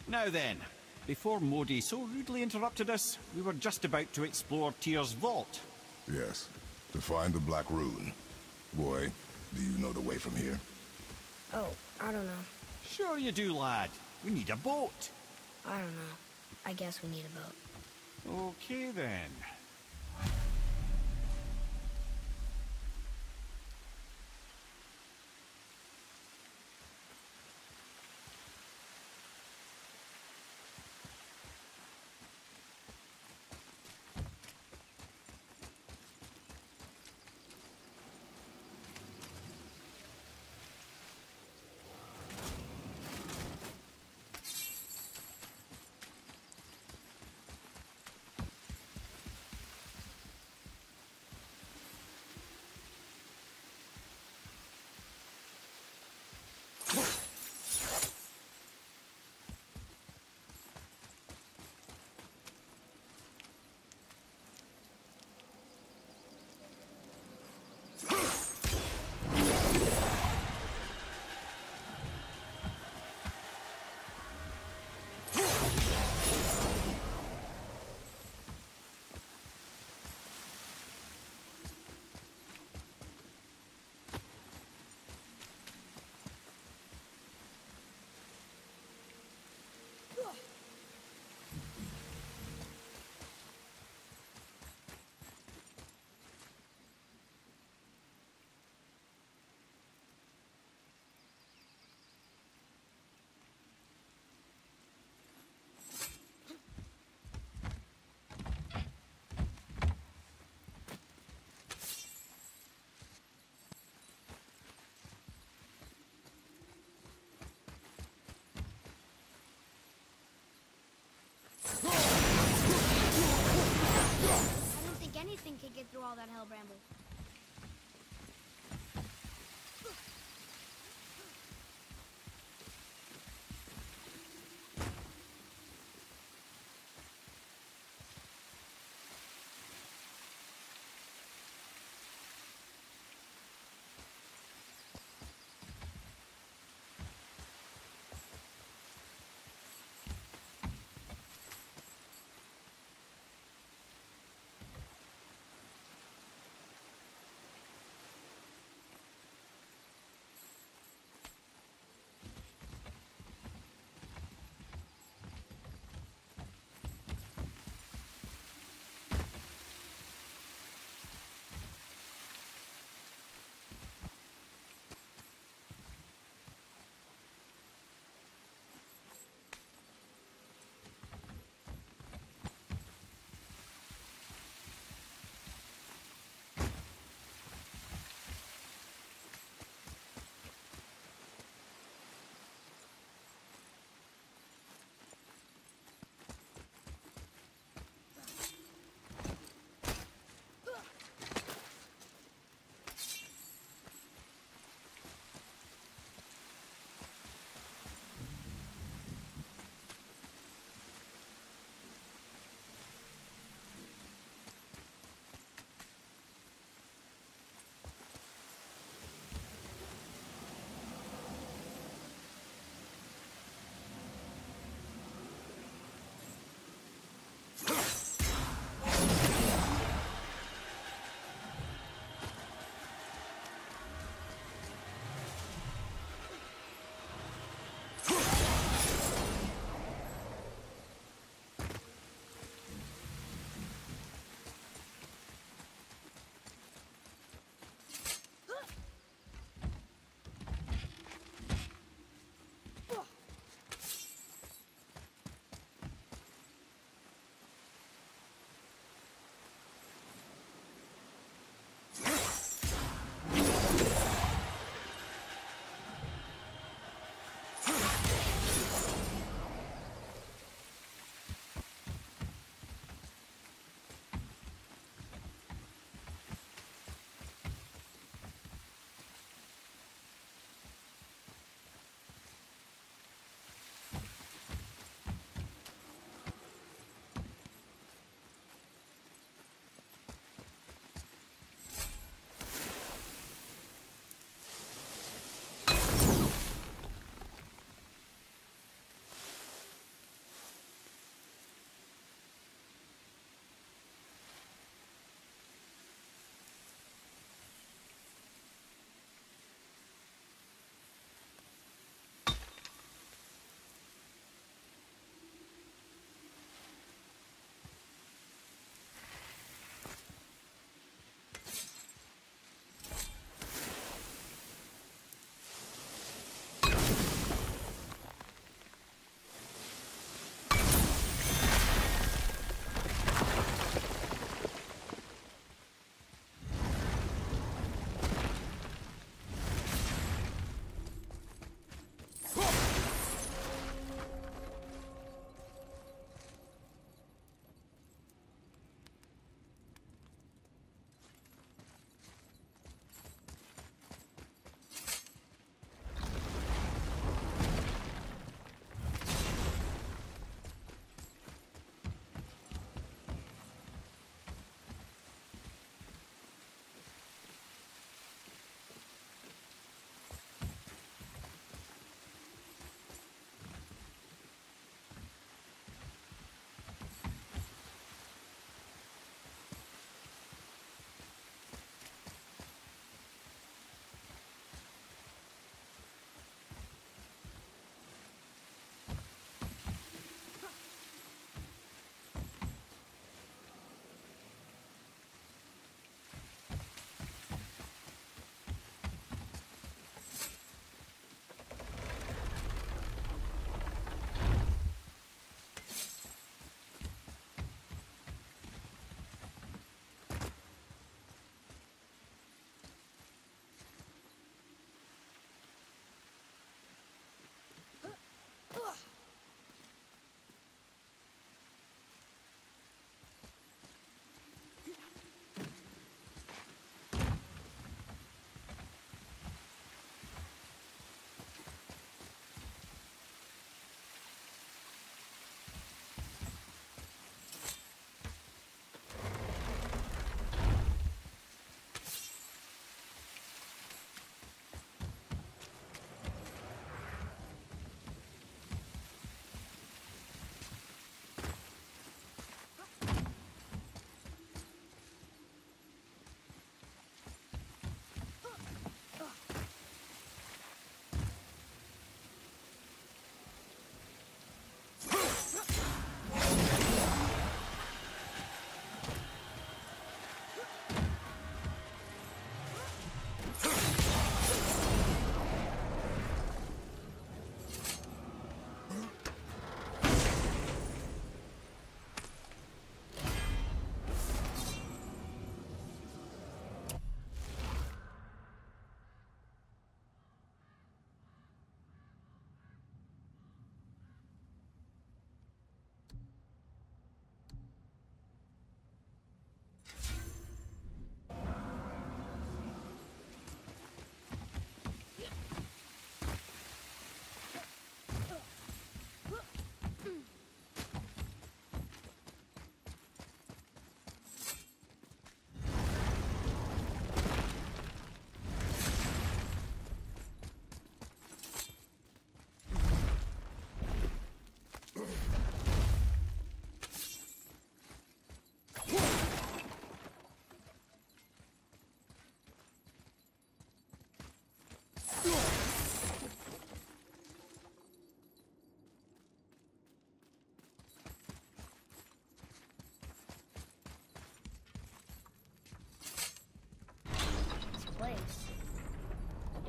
Now then, before Modi so rudely interrupted us, we were just about to explore Tyr's vault. Yes, to find the Black Rune. Boy, do you know the way from here? Oh, I don't know. Sure you do, lad. We need a boat. I don't know. I guess we need a boat. Okay then. I didn't think anything could get through all that hell bramble.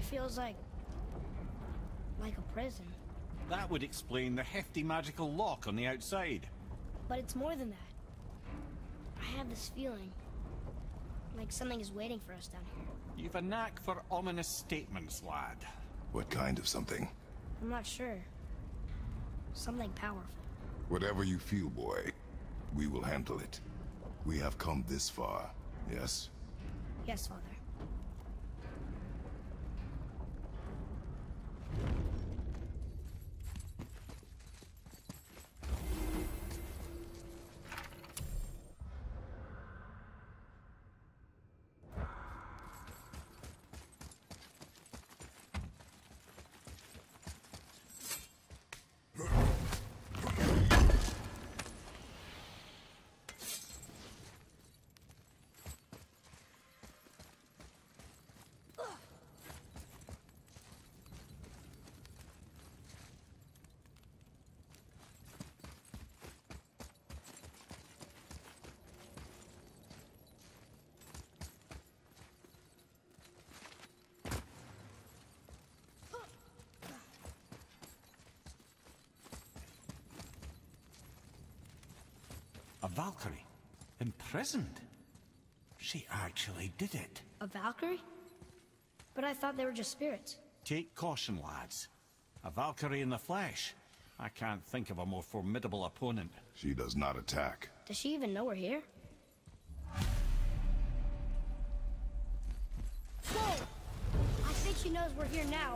feels like a prison. That would explain the hefty magical lock on the outside. But it's more than that. I have this feeling like something is waiting for us down here. You've a knack for ominous statements, lad. What kind of something? I'm not sure. Something powerful. Whatever you feel, boy, we will handle it. We have come this far, yes? Yes, Father. A Valkyrie? Imprisoned? She actually did it. A Valkyrie? But I thought they were just spirits. Take caution, lads. A Valkyrie in the flesh. I can't think of a more formidable opponent. She does not attack. Does she even know we're here? Whoa! I think she knows we're here now.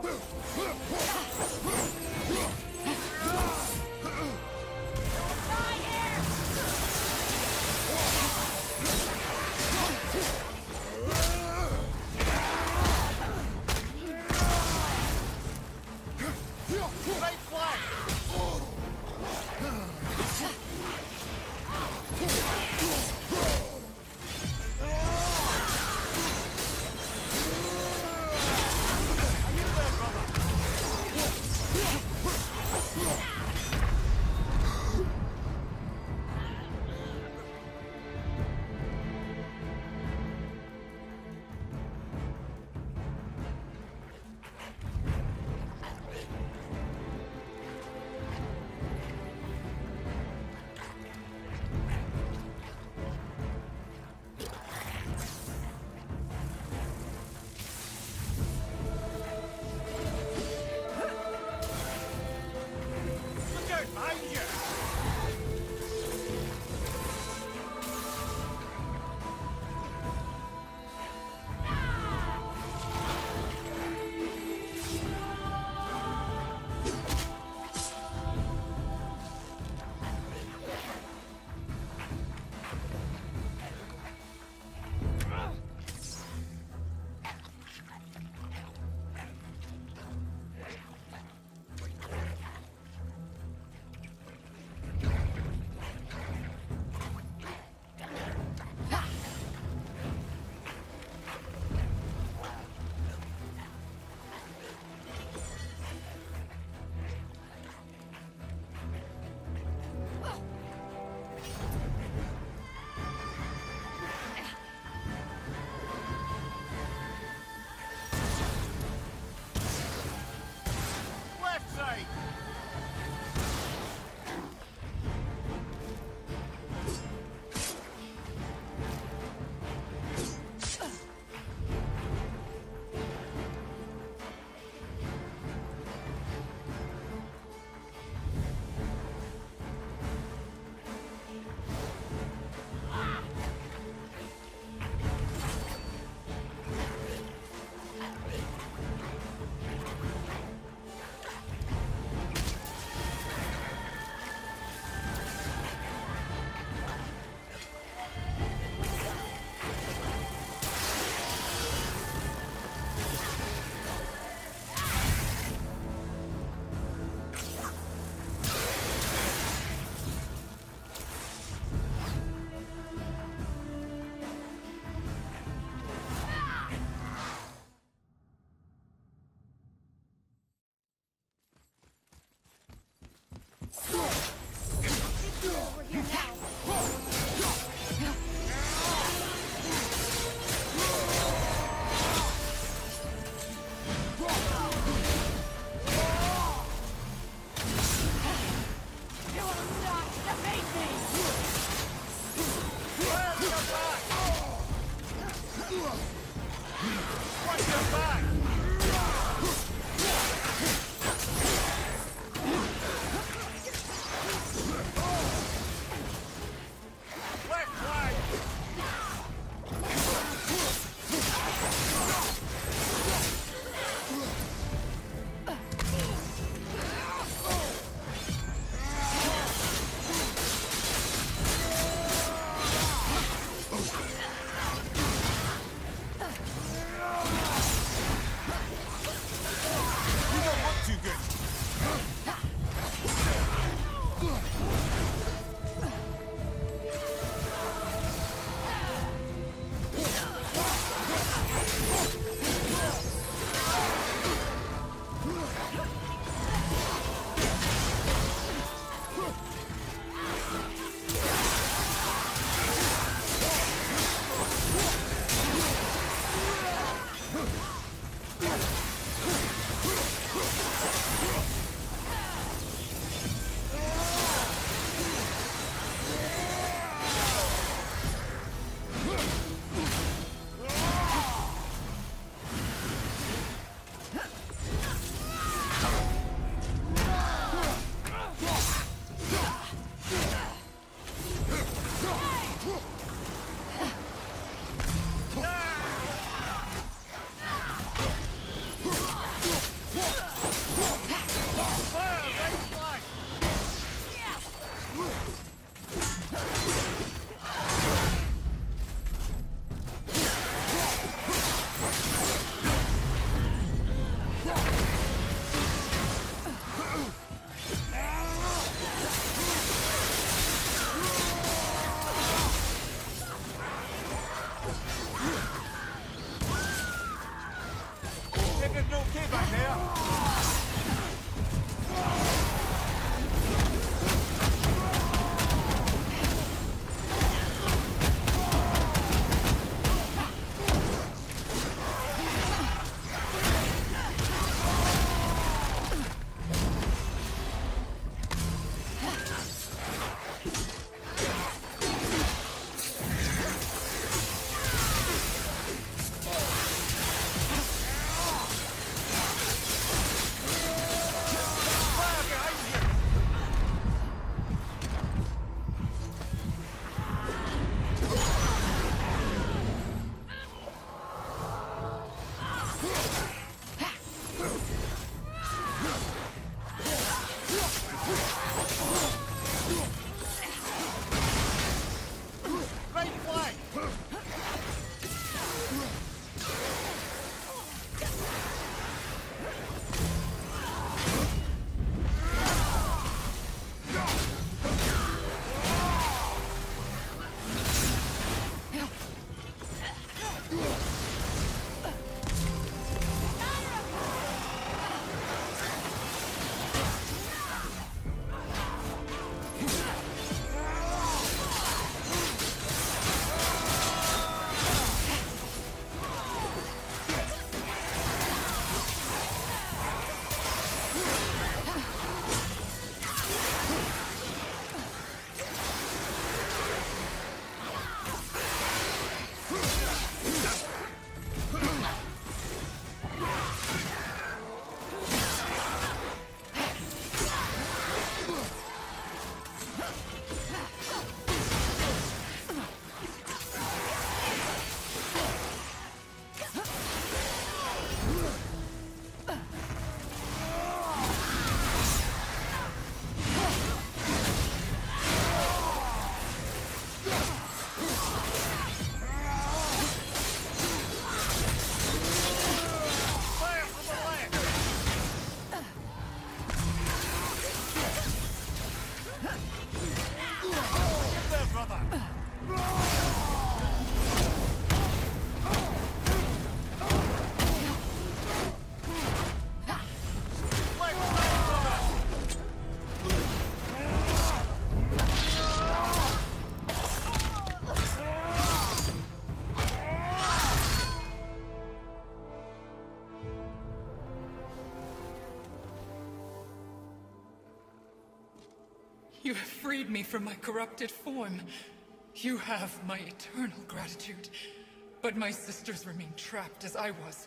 You have freed me from my corrupted form. You have my eternal gratitude. But my sisters remain trapped as I was.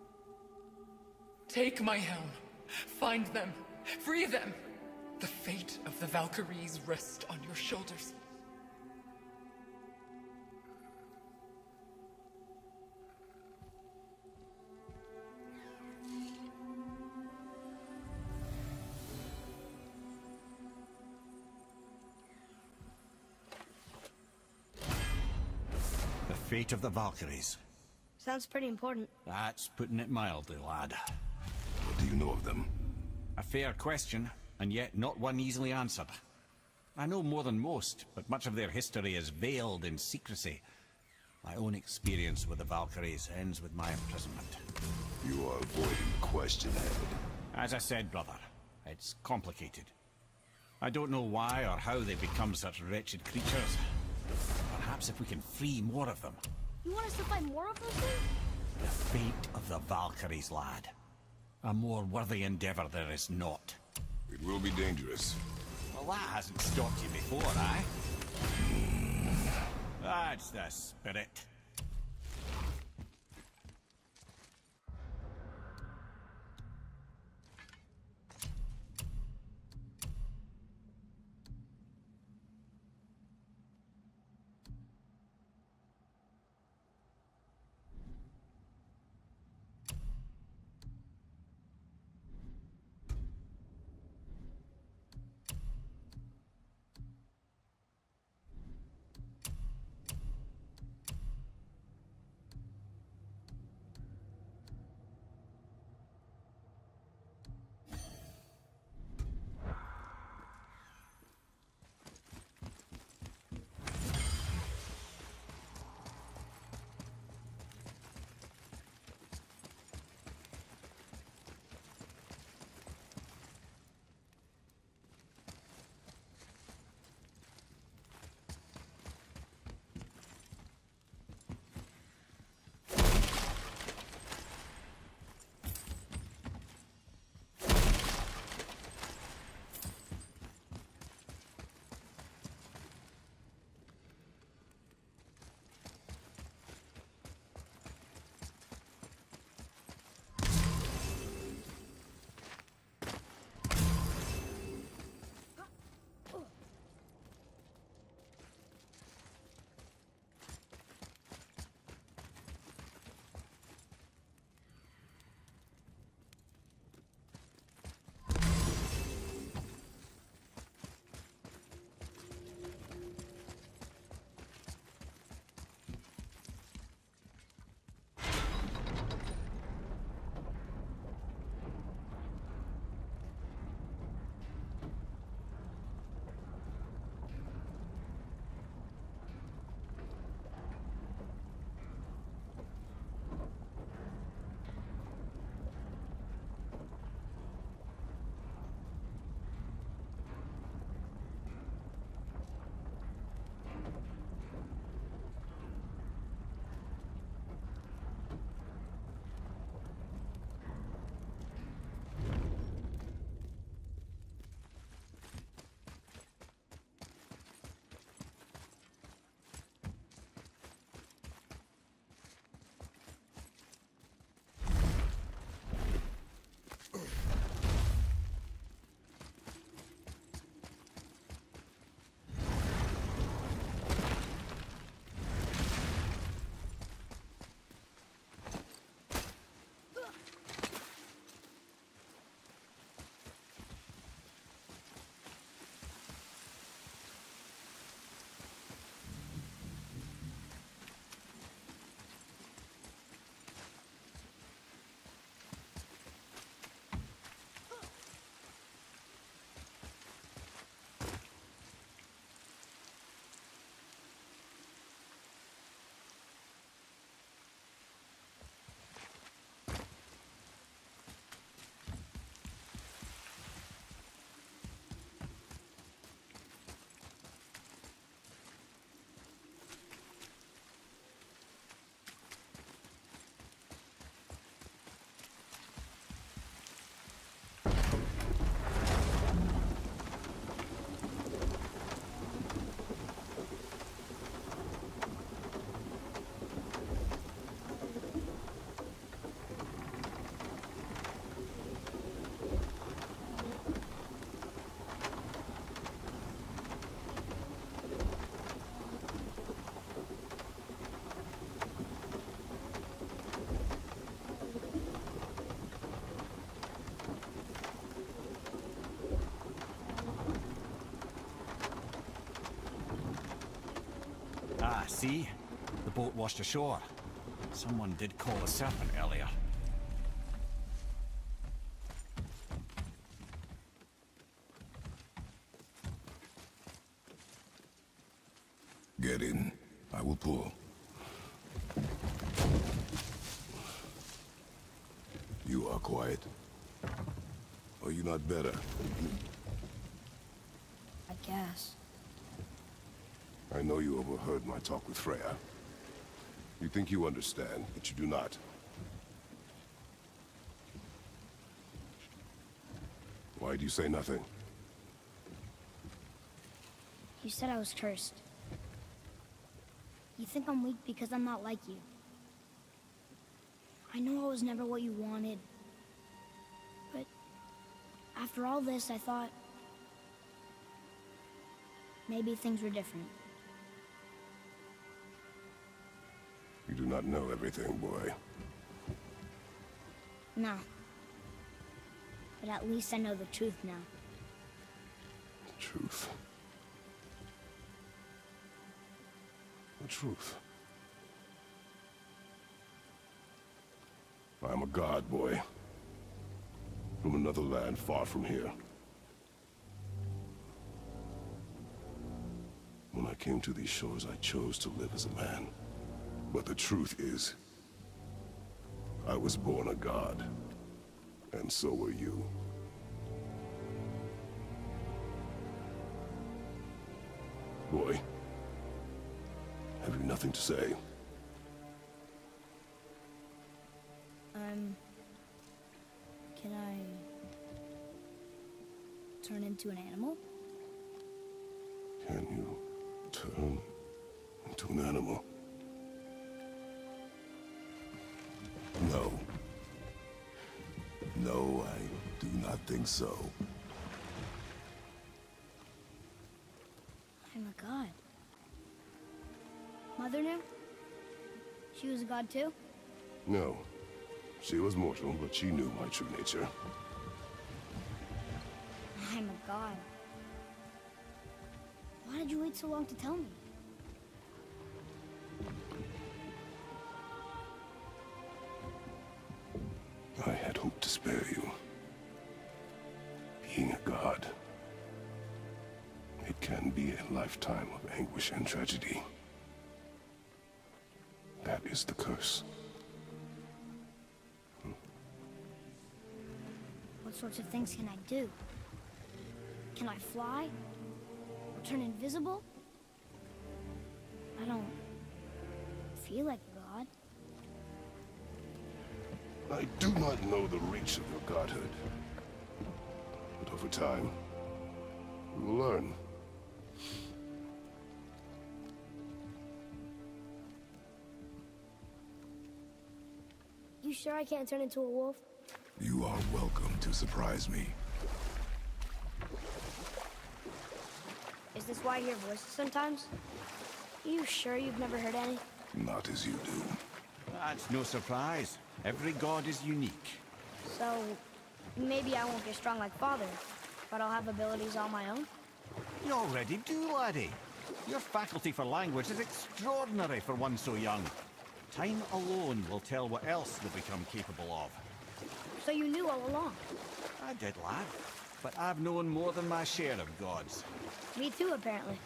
Take my helm. Find them. Free them. The fate of the Valkyries rests on your shoulders. The fate of the Valkyries. Sounds pretty important. That's putting it mildly, lad. What do you know of them? A fair question, and yet not one easily answered. I know more than most, but much of their history is veiled in secrecy. My own experience with the Valkyries ends with my imprisonment. You are avoiding the question, Head. As I said, brother, it's complicated. I don't know why or how they become such wretched creatures. Perhaps if we can free more of them. You want us to find more of those things? The fate of the Valkyries, lad. A more worthy endeavor there is not. It will be dangerous. Well, that hasn't stopped you before, eh? That's the spirit. see. The boat washed ashore. Someone did call a serpent earlier. Get in. I will pull. You are quiet. Are you not better? I guess. I know you overheard my talk with Freya. You think you understand, but you do not. Why do you say nothing? You said I was cursed. You think I'm weak because I'm not like you. I know I was never what you wanted. But after all this, I thought maybe things were different. You do not know everything, boy. No. But at least I know the truth now. Truth. The truth. I am a god, boy. From another land far from here. When I came to these shores, I chose to live as a man. But the truth is, I was born a god. And so were you. Boy, have you nothing to say? Can I turn into an animal? Can you turn into an animal? No. No, I do not think so. I'm a god. Mother knew? She was a god too? No. She was mortal, but she knew my true nature. I'm a god. Why did you wait so long to tell me? I had hoped to spare you. Being a god, it can be a lifetime of anguish and tragedy. That is the curse. What sorts of things can I do? Can I fly? Or turn invisible? I don't feel like a god. I do not know the reach of your godhood. But over time, we will learn. You sure I can't turn into a wolf? You are welcome to surprise me. Is this why I hear voices sometimes? You sure you've never heard any? Not as you do. That's no surprise. Every god is unique. So, maybe I won't get strong like Father, but I'll have abilities all my own? You already do, laddie. Your faculty for language is extraordinary for one so young. Time alone will tell what else you'll become capable of. So you knew all along? I did, lad. But I've known more than my share of gods. Me too, apparently.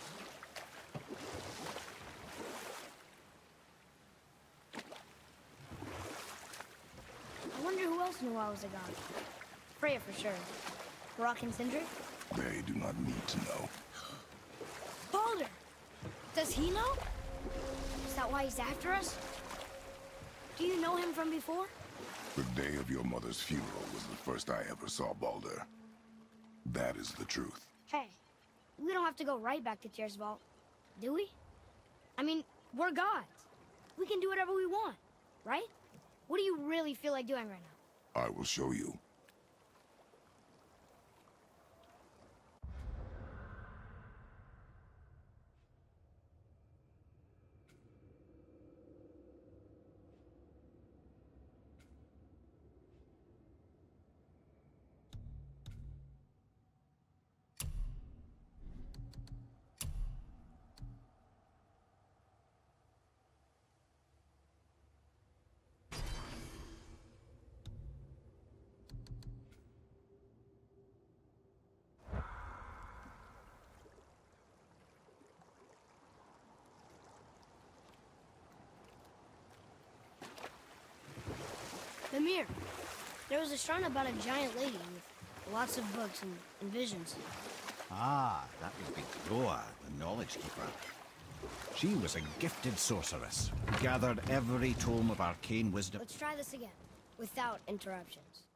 I wonder who else knew I was a god. Freya for sure. Rock and Sindri? They do not need to know. Baldur! Does he know? Is that why he's after us? Do you know him from before? The day of your mother's funeral was the first I ever saw Baldur. That is the truth. Hey, we don't have to go right back to Tyr's vault, do we? I mean, we're gods. We can do whatever we want, right? What do you really feel like doing right now? I will show you. Mimir. There was a shrine about a giant lady with lots of books and visions. Ah, that would be Groa, the Knowledge Keeper. She was a gifted sorceress who gathered every tome of arcane wisdom. Let's try this again, without interruptions.